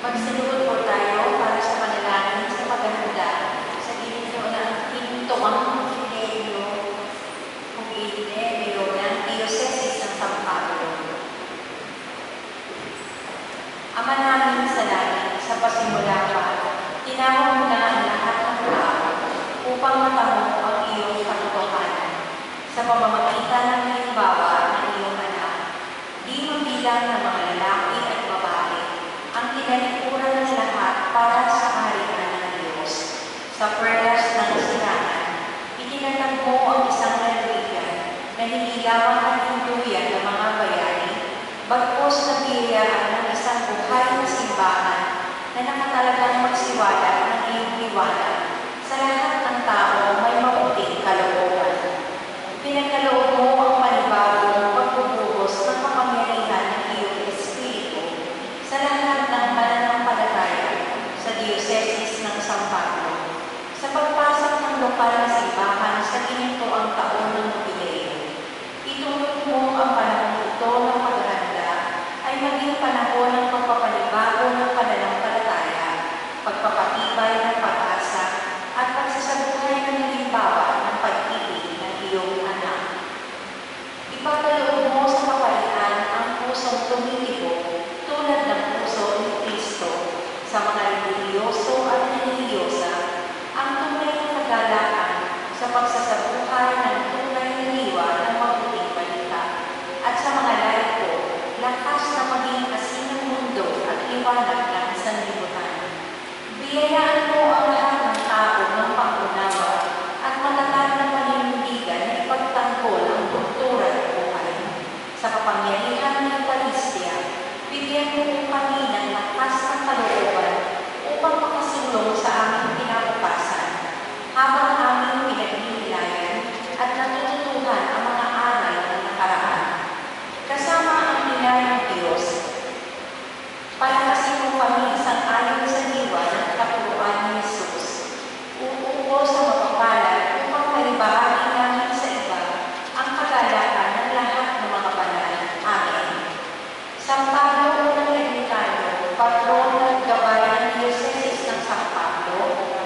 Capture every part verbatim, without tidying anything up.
Magsaluhod po tayo para sa panalangin sa paghahanda sa ginito ng Tintuang Fidelio Pugile ng Diocese ng San Pablo. Ama namin sa langit, sa pasimula pa, tinawag mo na ang lahat ng tao upang matamo ang iyong katotohanan sa pamamagitan ng halimbawa ng iyong anak. Di mabilang ng mga lalaki at babae ang tinalikuran ng lahat para sa kaharian ng Diyos. Sa perlas ng silangan, itinatag mo ang isang lalawigan na hindi lamang ang hinduyan ng mga bayani, bagkus na biyayaan ng isang buhay na simbahan na nakatalagang magsiwala ng iyong liwanag sa lahat ng tao may mabuting kalooban. Pinagkaloob mo ang panibagong pagbubuhos ng kapangyarihan ng iyong Espiritu sa lahat ng mananampalataya sa Diocese ng San Pablo. Sa pagpasok ng lokal na simbahan sa ginintoang taon ng Jubileo, itulog mo ang panahon ito ng paghahanda ay maging panahon ng pagpapanibago ng pananampalataya, pagpapatibay ng pag-asa, at pagsasabuhay ng halimbawa ng pag-ibig ng iyong anak. Ipagkaloob mo sa kapalian ang pusong tumitibok tulad ng puso ni Kristo sa mga religyoso at religyosa, ang tunay na kagalakan sa pagsasabuhay ng tunay na diwa ng mabuting balita, at sa mga laiko, lakas na maging asin ng mundo at liwanag ng sanlibutan. Biyayaan mo ang lahat ng tao ng pangunawa at matatag na paninindigan na ipagtanggol ang kultura ng buhay. Sa kapangyarihan ng Eucharistia, bigyan mo kami ng lakas ng kalooban upang makasulong sa aming pinabukasan, habang aming pinaghihinayan at natututuhan ang mga aral ng nakaraan. Kasama ang ina ng Diyos, palakasin mo kami sang-ayon sa diwa ng katuruan ni Jesus. Uupo sa mapapalad upang maibahagi namin sa iba ang kagalakan ng lahat ng mga banal. Amen. San Pablo unang Ermitaño, patron at gabay ng Diocese ng San Pablo.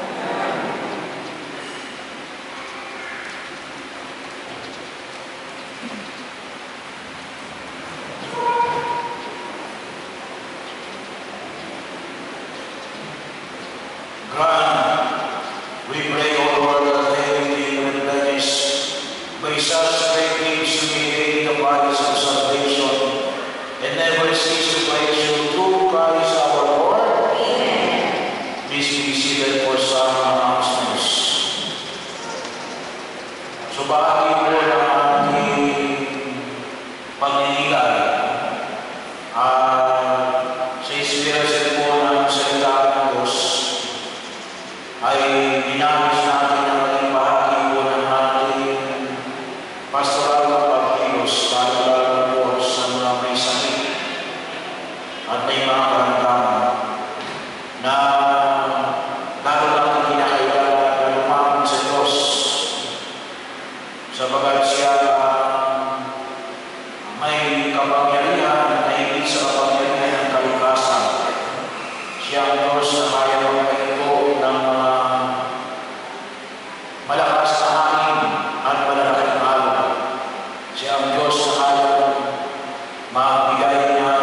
God, we pray, O Lord, that heavenly privileges by such great gifts to mediate the bodies of salvation and never cease to praise you through Christ our Lord. Amen. Please be seated for some announcements. So, bahagi po ng ating pagninilay at sa inspirasyon po ng salita ng Diyos ay dinamit natin ang maging bahagi po ng ating pastoral na pagkilos para po sa mga may sakit at may mga karamdaman na lalo natin kinakailangan na lumapit sa Diyos sabagat siya ang may kapangyarihan at nahigit sa kapangyarihan ng kalikasan. Siya ang Diyos na kaya magkaito ng mga malakas na hangin at malalaking alon. Siya ang Diyos na kaya magbigay ng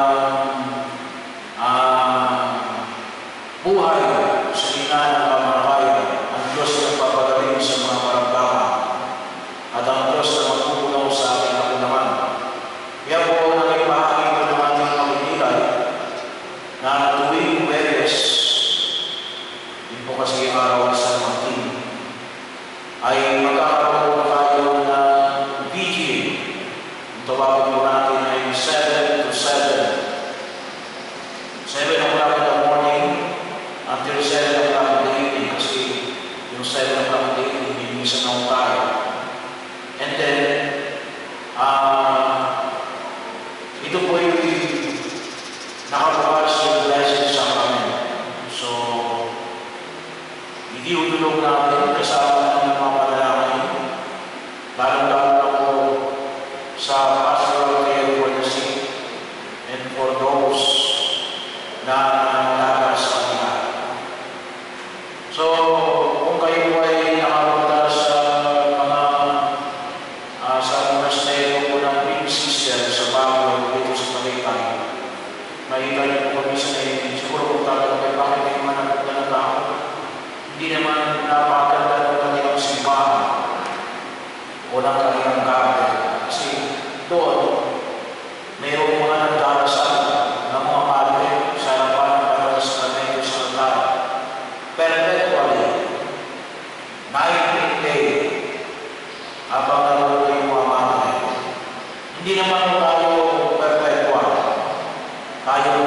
uh, buhay sa gitna ng kamatayan. Ang Diyos na nagpapagaling sa mga maramdaman at ang Diyos na magpupunaw sa ating kapunawan. Kaya po naging bahagi ko ng ating pagninilay na tuwing Huwebes, yun po kasi araw ng San Martin, ay magkakaroon na tayo ng vigil. Ang tawagin po natin ay seven to seven. seven o'clock in the morning until seven o'clock in the evening, kasi yung seven o'clock in the evening, hindi minsan na tayo. And then, uh, ito po yung nakabukas yung blessed sacrament. So, hindi utulog natin kasama ng mga panalangin, lalo-lalo na po sa pastoral care for the sick and for those na nalagas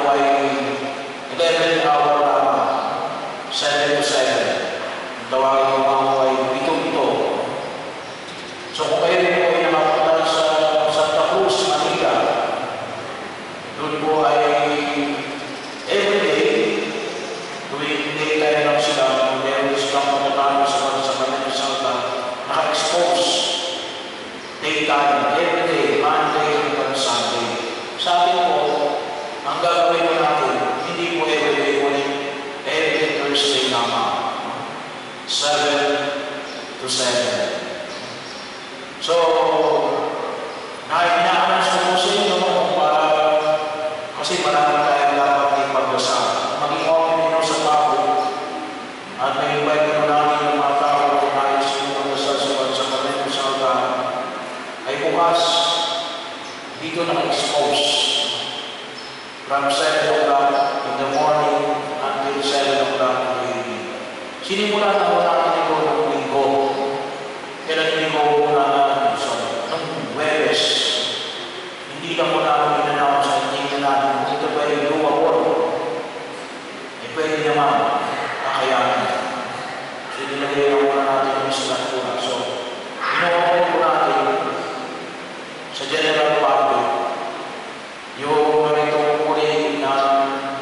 po ay eleven hour lamang, seven to seven. Ang tawagin ko po ay pito-pito. So kung kayo po ay nakapunta sa Santa Cruz, Manila, doon po ay everyday, tuwing daytime lang sila, meron silang pagkatalo sa sa kanila sa Santa, naka-expose daytime, everyday, Monday hanggang Sunday. Sa atin po, ang gagawin mo natin, hindi po everyday ulit, every Thursday naman, seven to seven. So, nakikinaanong sa po sa inyo para, kasi marami tayong dapat ipagdasal. Maging open nyo sa tao at may invite mo namin ng mga tao na nais nyo magdasal sa sa kanila sa altar ay bukas dito naka-expose from seven o'clock in the morning until seven o'clock in the evening. Sinimulan na mo natin ito ng linggo. Kailan linggo na ng Webes. Hindi ka mo namin inanaw sa hindi na natin. Kung ito ba yung doable? Eh pwede naman. Kakayanin. So nilagay na muna natin yung isa lang po. So, ino-open po natin sa general public yung ganitong uri ng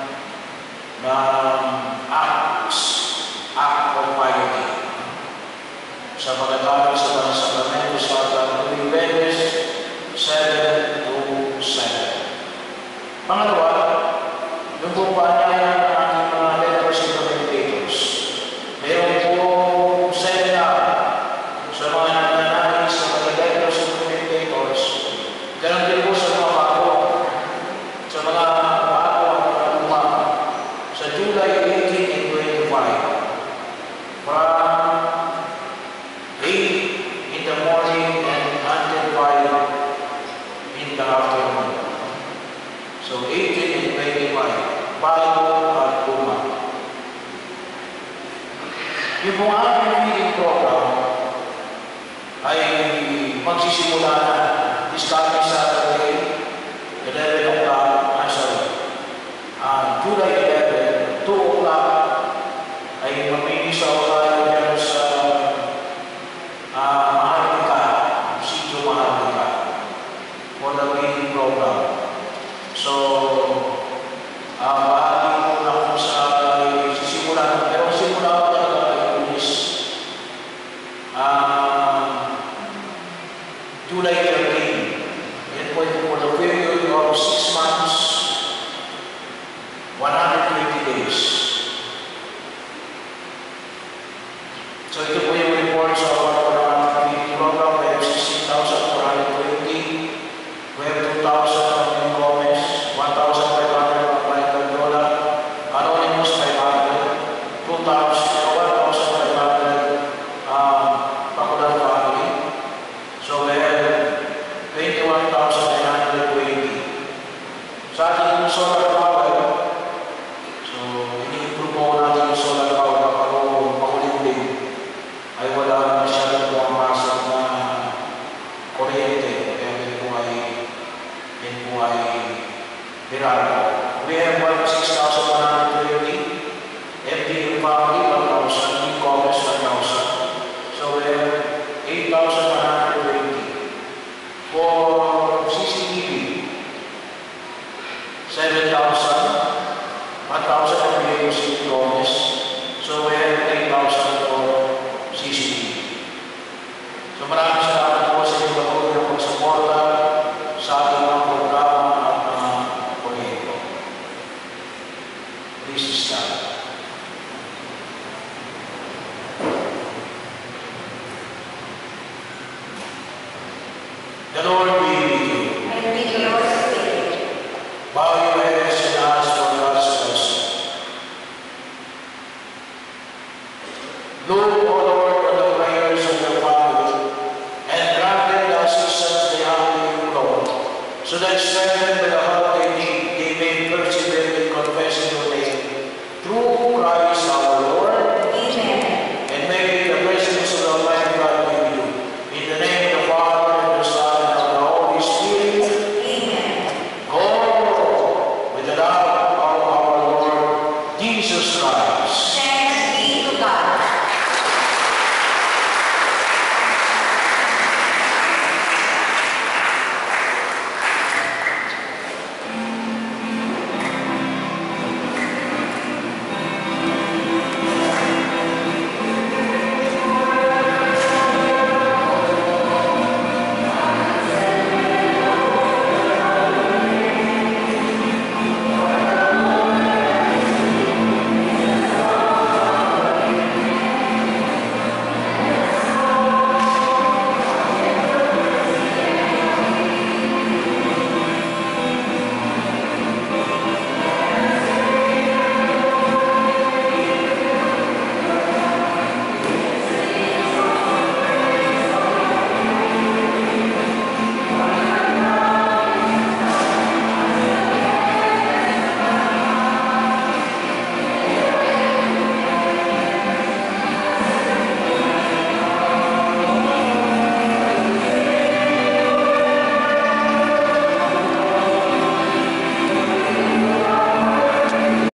ng acts, act of piety. Sa pagkatawag sa mga sakramento sa tuwing Webes, seven to seven. Pangalawa, yung po paanyaya ng ating mga letters and commentators. Meron po seminar sa mga nagnanais sa mga letters and commentators. Ganun din po sa mga bago, sa mga bago at mga luma, sa July eighteen and twenty-five. From eight in the morning and until five in the afternoon. So eighteen and twenty-five, bago at luma. Yung mga ating meeting program ay magsisimula na this coming Saturday, eleven o'clock, ah, sorry, uh, July eleven, two o'clock, ay mamimisaw tayo dyan sa uh, Maharlika, Sitio Maharlika, for the meeting program. So, uh, bahagi ko na kung sa uh, sisimula, pero simula ko talaga ay Lunes, uh, July thirteen. Yan po ito for the period of six months, one hundred twenty days. So ito po yung report sa our meeting program. We have sixteen thousand four hundred twenty. We have two thousand from comments, one thousand five hundred from Michael Dola, Anonymous five hundred, two thousand, one thousand five hundred um, Pakulan family. So we have twenty-one thousand nine hundred twenty. Sa ating solar power, so ini-improve po natin yung solar power kapag makulit din ay wala masyadong pumamasok na kuryente. Kaya yun po ay yun po ay birado. We have six thousand one hundred twenty, F D U family one thousand, e-commerce one thousand. So we have eight thousand one hundred twenty. For C C T V, seven thousand, one thousand F D U e-commerce. So we have eight thousand for C C T V. So maraming salamat po sa inyong patuloy na pagsuporta sa ating mga programa at mga proyekto. Please stand. The Lord be with you. And with your spirit. Bow your heads and ask for God's blessing. Look, O Lord, on the prayers of your family, and grant them the assistance they have in you, Lord, so that strengthened by the help they need, they may persevere in confessing your name through Jesus Christ,